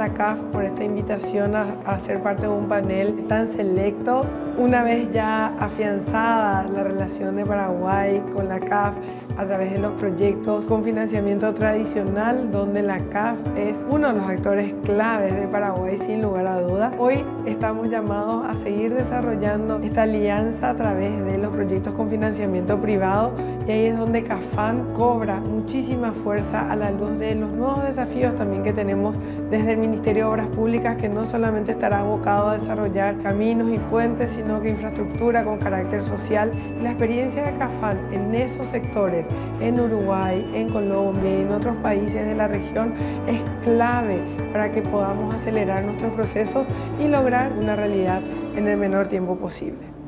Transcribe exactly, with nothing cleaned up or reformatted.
la C A F por esta invitación a, a ser parte de un panel tan selecto. Una vez ya afianzada la relación de Paraguay con la C A F a través de los proyectos con financiamiento tradicional, donde la C A F es uno de los actores claves de Paraguay sin lugar a dudas, hoy estamos llamados a seguir desarrollando esta alianza a través de los proyectos con financiamiento privado, y ahí es donde CAFAN cobra muchísima fuerza a la luz de los nuevos desafíos también que tenemos desde el Ministerio de Obras Públicas, que no solamente estará abocado a desarrollar caminos y puentes, sino que infraestructura con carácter social. Y la experiencia de CAFAN en esos sectores, en Uruguay, en Colombia y en otros países de la región, es clave para que podamos acelerar nuestros procesos y lograr una realidad en el menor tiempo posible.